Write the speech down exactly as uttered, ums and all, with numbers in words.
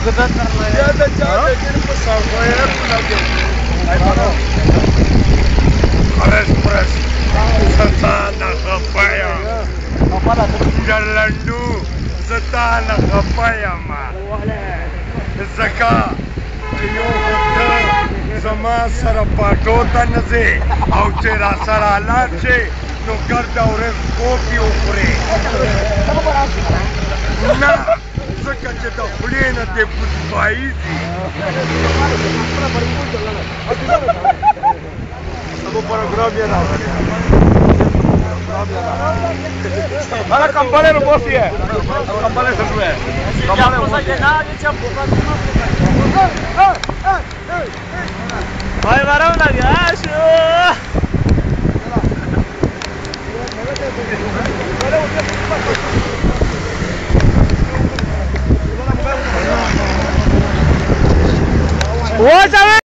Kita karena ya ada cara jadi besar saya lagi. Ayo. Express. Satana kapaya. apa lah tu? Jalandu. Satana kapaya ma. Zaka. Yo زما سره پټوته نه ځې او چې را سره لاړ شې نو ګرده ورځ کوپي وخورې نه ځکه چې د خولې نه دې بودپایي ځي Ahora campane lo puedo hacer. Campane se sube. Campane lo puedo hacer. Ay, varón, la gacho. Watch out!